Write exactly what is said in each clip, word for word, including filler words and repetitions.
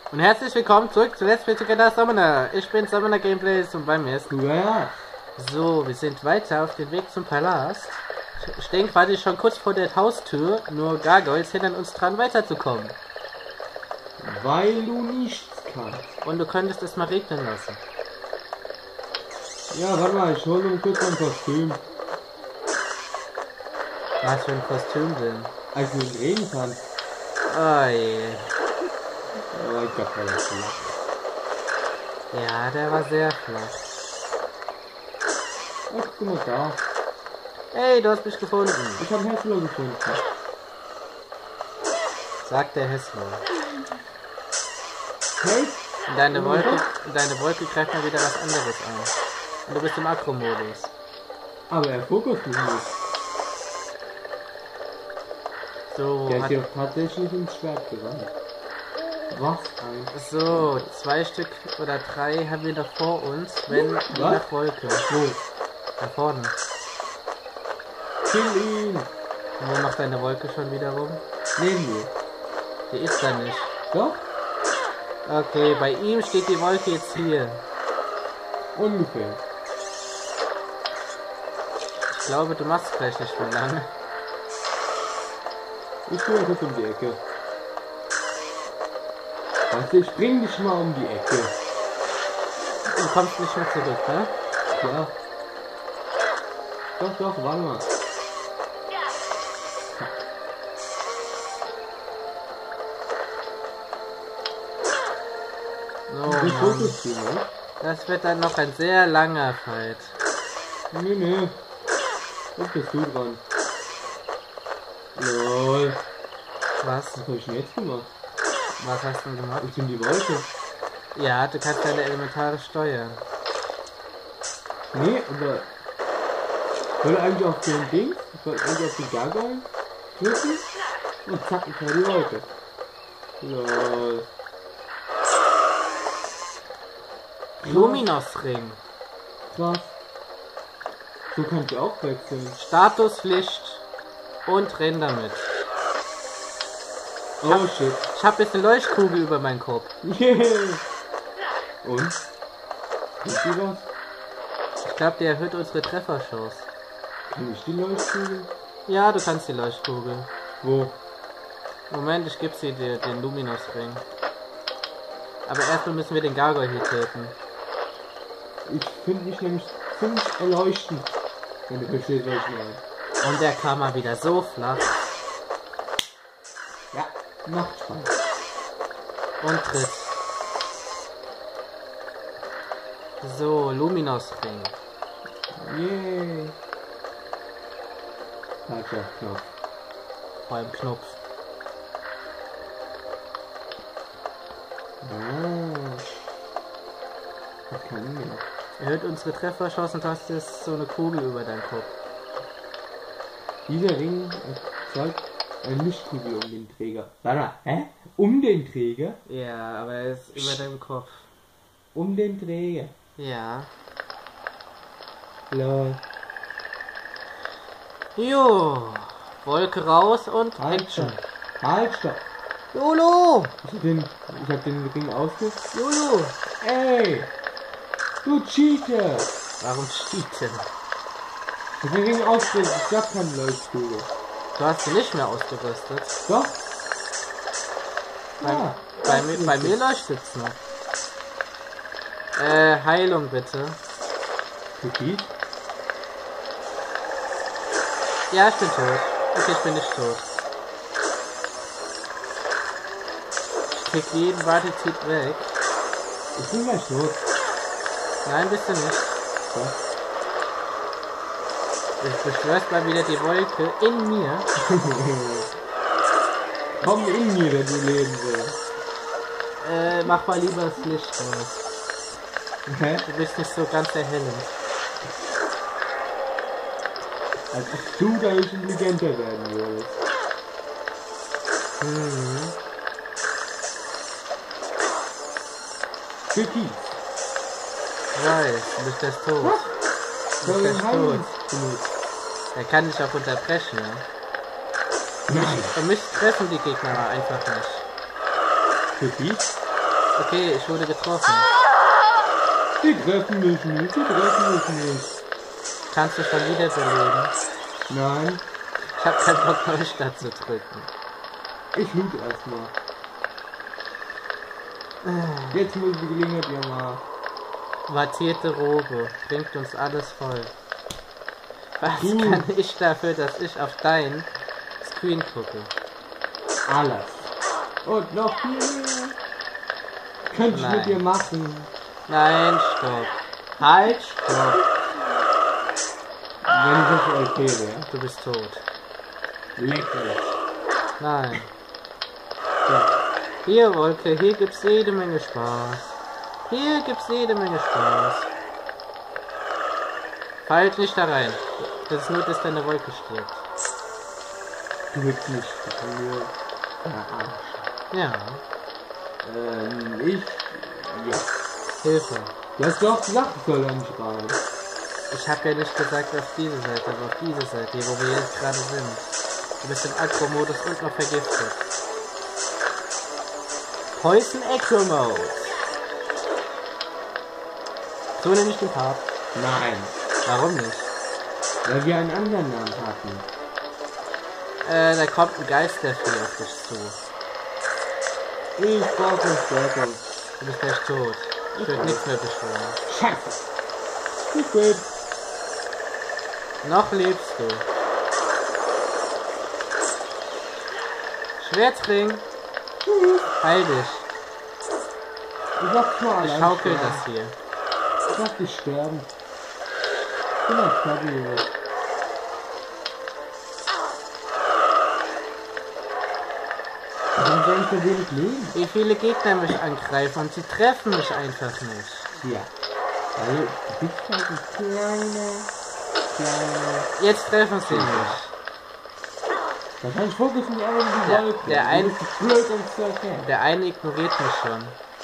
Und herzlich willkommen zurück zu Let's Play Together Summoner. Ich bin Summoner Gameplays und bei mir ist... Ja. So, wir sind weiter auf dem Weg zum Palast. Stehen quasi schon kurz vor der Haustür, nur Gargoyles hindern uns dran weiterzukommen. Weil du nichts kannst. Und du könntest es mal regnen lassen. Ja, warte mal, ich hole nur kurz mein Kostüm. Was für ein Kostüm denn? Als du nicht reden kannst. Oh je. Oh, ich glaub, der ist flach. Ja, der war sehr flach. Oh, guck mal da. Hey, du hast mich gefunden. Ich habe Hessler gefunden. Sagt der Hessler. Hey? Und deine Wolke, deine Wolke greift mal wieder was anderes an. Und du bist im Akro-Modus. Aber er fokussiert mich nicht. So, Der hat, hat dir tatsächlich ins Schwert gerannt. Was ein... so, zwei Stück oder drei haben wir noch vor uns, wenn die Was? nach Wolke. Wo? Da vorne. Kill ihn! Und wo macht deine Wolke schon wieder rum? Neben mir. Die ist da nicht. Doch? Okay, bei ihm steht die Wolke jetzt hier. Ungefähr. Ich glaube, du machst gleich nicht mehr lange. Ich gehe kurz um die Ecke. Weißt du, ich bring dich mal um die Ecke. Du kommst nicht mehr zurück, ne? Ja. Doch, doch, warte mal. So, Wie Mann. fokussierst du, ne? Das wird dann noch ein sehr langer Fight. Nee, nee. Jetzt bist du dran. Lol. Was? Was hab ich denn jetzt gemacht? Was hast du denn gemacht? Ich bin die Wolke. Ja, du kannst deine Elementare steuern. Nee, aber... Ich wollte eigentlich auf den Ding, ich wollte eigentlich auf die Gargoyle drücken und zack, ich war die Wolke. Lol. Luminos-Ring. Krass. So kann ich auch wechseln. Statuspflicht und renn damit. Oh shit. Ich hab jetzt eine Leuchtkugel über meinen Kopf. Yeah. Und? Ist die was? Ich glaube, die erhöht unsere Trefferchance. Kann ich die Leuchtkugel? Ja, du kannst die Leuchtkugel. Wo? Moment, ich gebe sie dir, den Luminos-Ring. Aber erstmal müssen wir den Gargoyle hier töten. Ich finde mich nämlich ziemlich erleuchtend. Wenn du verstehst, was ich meine. Und der kam mal wieder so flach. Ja, macht Spaß. Und tritt. So, Luminos-Ring. Yay. Falscher Knopf. Vor allem Knopf. Ah. Was kann mir? Erhöht unsere Trefferchance und hast jetzt so eine Kugel über deinen Kopf. Dieser Ring erzeugt eine Lichtkugel um den Träger. Warte mal, hä? Um den Träger? Ja, aber er ist über deinem Kopf. Um den Träger. Ja. Lol. Jo. Wolke raus und Halt Action. stopp. Halt stopp. Lolo! Ich hab den, ich hab den Ring ausge... Lolo! Ey! Du Cheater! Warum cheaten? Ich hab den Ring ausgerüstet, ich hab keine Leuchtkugel. Du hast sie nicht mehr ausgerüstet. Doch? Bei, Ja. bei, mir, bei mir leuchtet's noch. Äh, Heilung bitte. Cookies? Ja, ich bin tot. Okay, ich bin nicht tot. Ich krieg jeden Partizip weg. Ich bin gleich tot. Nein, bist du nicht. Was? Ich beschwörst mal wieder die Wolke in mir. Komm in mir, wenn du leben willst. Äh, mach mal lieber das Licht aus. Hä? Du bist nicht so ganz erhellend. Als ob du da nicht intelligenter werden würdest. Mhm. Cookies. Ich weiß, du bist jetzt tot. Was? Du bist jetzt tot. benutzt. Er kann dich auch unterbrechen, ja. Nein. Und mich treffen die Gegner einfach nicht. Für die? Okay, ich wurde getroffen. Die treffen mich nicht, die treffen mich nicht. Kannst du schon wieder beleben? Nein, Ich hab keinen Bock, Neustart zu drücken. ich loot erstmal. Jetzt muss die Gelegenheit ja mal. Wattierte Robe. Bringt uns alles voll. Was Du. kann ich dafür, dass ich auf dein Screen gucke? Alles. Und noch viel mehr. Könnte ich Nein. mit dir machen. Nein, stopp. Halt, stopp. Wenn ich das okay wäre. Du bist tot. Lecker. Nein. Ja. Hier, Wolke, hier gibt's jede Menge Spaß. Hier gibt's jede Menge Spaß. Fallt nicht da rein. Das ist nur, dass deine Wolke stirbt. Du willst nicht. Das ist nur verarschen. Ja, Ähm, ich. Ja. Hilfe. Du hast doch gesagt, ich soll da nicht rein. Ich habe ja nicht gesagt auf diese Seite, aber auf diese Seite, hier, wo wir jetzt gerade sind. Du bist im Agro-Modus und noch vergiftet. Poison Agro Mode. So nehme ich den Part. Nein. Warum nicht? Weil wir einen anderen Namen hatten. Äh, da kommt ein Geistervieh auf dich zu. Ich brauche Stärke. Du bist gleich tot. Ich würde nichts mehr beschwören. Scheiße. Ich bin. Noch lebst du. Schwertring. Heil dich. Ich sag mal Ich allein schaukel sterben. das hier. Ich sag dich sterben. Ich bin ein Fabio. Warum soll ich so wenig leben? Wie viele Gegner mich angreifen und sie treffen mich einfach nicht. Ja. Also, du bist halt ein kleiner, kleiner. Jetzt treffen sie mich. Das heißt, fokussen die alle in die Der- Wolke. der ein- Du bist blöd und zu erkennen. Der eine ignoriert mich schon.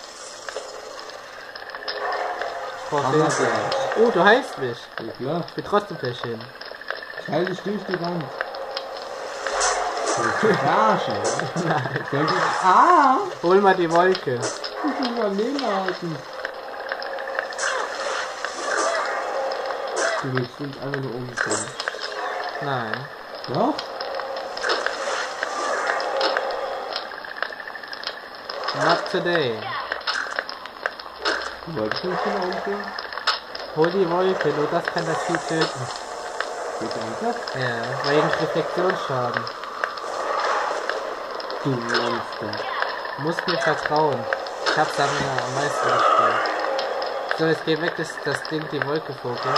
Ich brauch Hammer, Hilfe. der. Oh, du heilst mich. Ja, klar. Ich bin trotzdem gleich hin. Ich halte dich durch die Wand. Du bist verarschen, oder? Nein. Soll ich... Ah! Hol mal die Wolke. Ich muss mal Leben halten. Du willst uns einfach nur umstellen. Nein. Doch? Not today. Du wolltest uns schon umstellen? Hol die Wolke, nur das kann das Vieh töten. Geht einfach? Ja, wegen Reflektionsschaden. Du Monster. Du musst mir vertrauen. Ich hab's dann ja am meisten gespielt. So, jetzt geh weg, dass das Ding die Wolke fokus.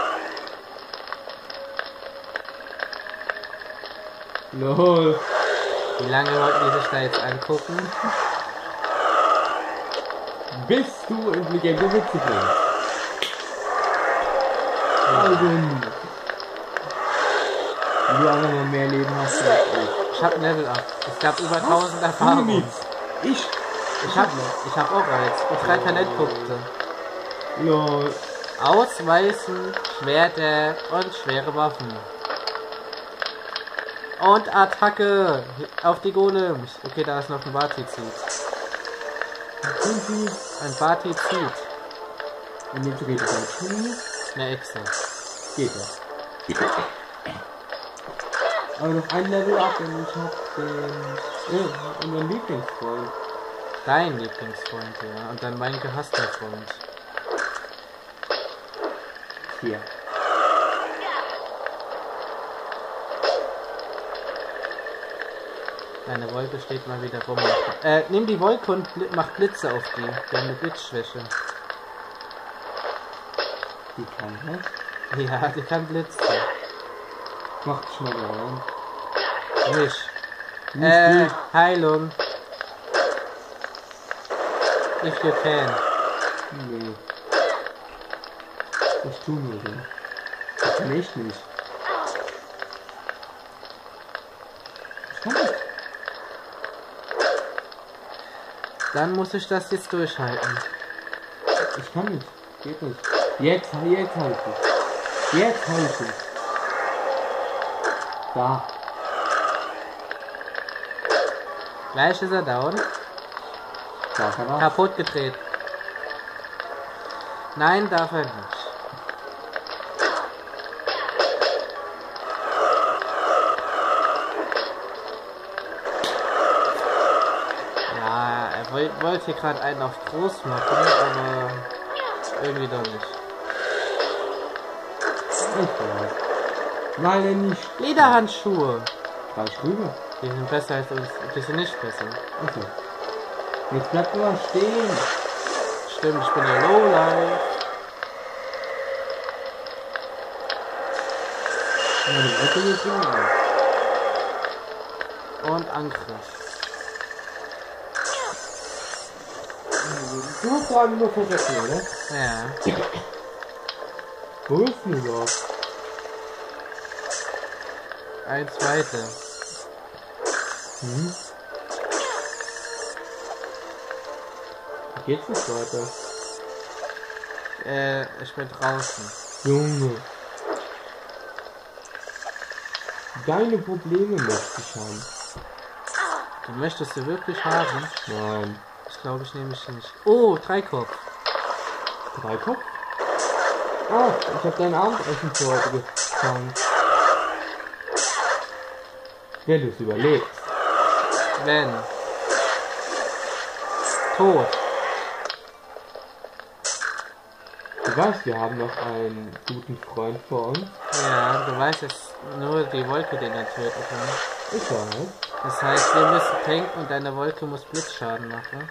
Lol. Wie lange wollten die sich da jetzt angucken? Bis du intelligente Witze bringst. Also. Du einfach mal mehr Leben hast als ich. Ich hab ein Level up. Es gab über tausend Erfahrungen. Ich. Ich hab, ich hab auch eins. Und drei Talentpunkte. Lol. Ausweisen, Schwerter und schwere Waffen. Und Attacke auf die Golems. Okay, da ist noch ein Batizid. Sind sie? Ein Batizid. Und jetzt geht es halt. Eine Echse. Geht das. Aber noch ein Level up und ich hab den. Ja, unseren Lieblingsfreund. Dein Lieblingsfreund, ja. Und dann mein gehasster Freund. Hier. Deine Wolke steht mal wieder rum. Äh, nimm die Wolke und bl mach Blitze auf die. Wir haben eine Blitzschwäche. Die kann das. Ja, die kann blitzen. Macht schon mal da rein. Nicht. Nicht Äh, gut. Heilung. If you can. Nee. Was tun wir denn? Das kann ich nicht. Ich kann nicht. Dann muss ich das jetzt durchhalten. Ich kann nicht. Geht nicht. Jetzt, jetzt halt ich. Jetzt halt ich. Da. Gleich ist er down. Darf er noch? Kaputt gedreht. Nein, darf er nicht. Ja, er woll, wollte hier gerade einen auf groß machen, aber irgendwie doch nicht. Ich weiß. Nein, nicht. Lederhandschuhe. Falsch rüber. Die sind besser als uns. Die sind nicht besser. Okay. Jetzt bleibt nur stehen. Stimmt, ich bin ja Lowlife. Ja, die Ecke geht immer auf. Und Angriff. Du musst vor allem nur vergessen, oder? Ja. Wo ist denn überhaupt? Ein zweiter. Hm? Geht's nicht weiter? Äh, ich bin draußen. Junge. Deine Probleme möchte ich haben. Die möchtest du wirklich haben? Nein. Das glaube ich nämlich nicht. Oh, Dreikopf. Dreikopf? Ah, ich habe dein Abendessen für heute gefangen. Wenn du es überlebst. Wenn. Tot. Du weißt, wir haben noch einen guten Freund vor uns. Ja, du weißt jetzt nur die Wolke, den er töten kann. Ich weiß. Das heißt, wir müssen tanken und deine Wolke muss Blitzschaden machen.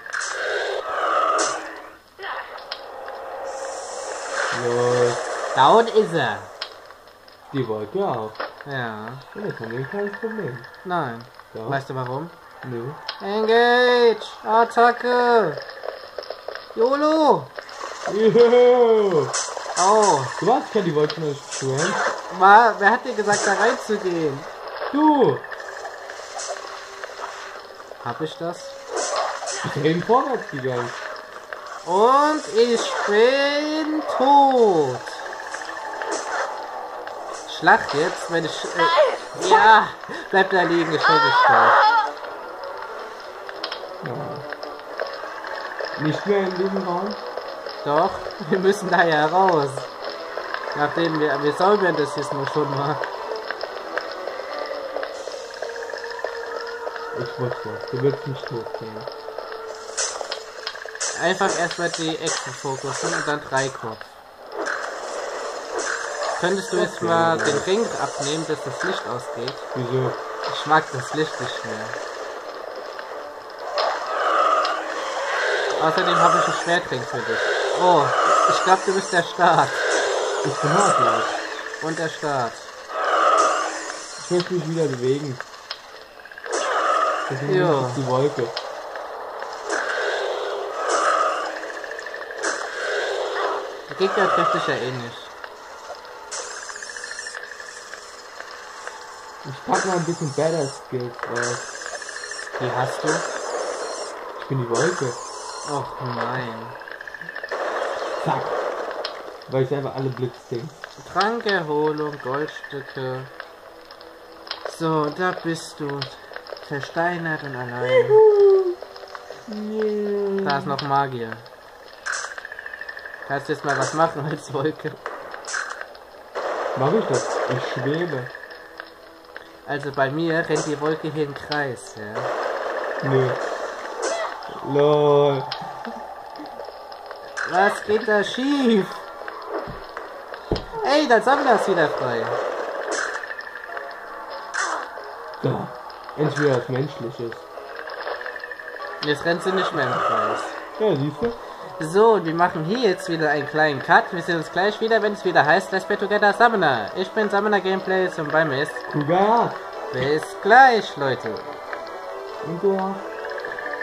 Los. Down ist er. Die Wolke auch. Ja. Ja, das haben wir ein kleines Problem. Nein. Ja. Weißt du warum? Nö. Engage! Attacke! YOLO! Juhu. Oh, Du weißt, ich kann die Wolke nicht beschwören. war, wer hat dir gesagt, da reinzugehen? Du! Hab ich das? Ich bin eben vorwärts gegangen. Und ich bin tot. Schlacht jetzt, wenn ich... Äh, ja, bleib da liegen, ich bin gestorben. Ja. Nicht mehr in diesem Raum? Doch, wir müssen da ja raus. Nachdem wir... Wir säubern das jetzt nur schon mal. Ich wusste, du willst nicht hochgehen. Einfach erstmal die Echsen fokussen und dann Dreikopf. Könntest du jetzt Okay, mal ja. den Ring abnehmen, dass das Licht ausgeht? Wieso? Ich mag das Licht nicht mehr. Außerdem habe ich ein Schwertring für dich. Oh, ich glaube, du bist der Start. Ich bin hartlaut. Und der Start. Ich möchte mich wieder bewegen. Deswegen Jo. ist die Wolke. Der Gegner trifft dich ja eh nicht. Ich pack mal ein bisschen Better Skills drauf. Die hast du? Ich bin die Wolke. Och nein. Zack. Weil ich selber alle Blitzdings. Trankerholung, Goldstücke. So, da bist du. Versteinert und allein. Yeah. Da ist noch Magier. Kannst du jetzt mal was machen als Wolke? Mach ich das? Ich schwebe. Also bei mir rennt die Wolke hier im Kreis, ja. Nö. Lol. Was geht da schief? Ey, der Sammler ist wieder frei. Da. Endlich wieder was Menschliches. Jetzt rennt sie nicht mehr im Kreis. Ja, siehst du? So, und wir machen hier jetzt wieder einen kleinen Cut. Wir sehen uns gleich wieder, wenn es wieder heißt Let's Play Together Summoner. Ich bin Summoner Gameplays und bei mir ist... Kuga. Bis gleich, Leute. Und du?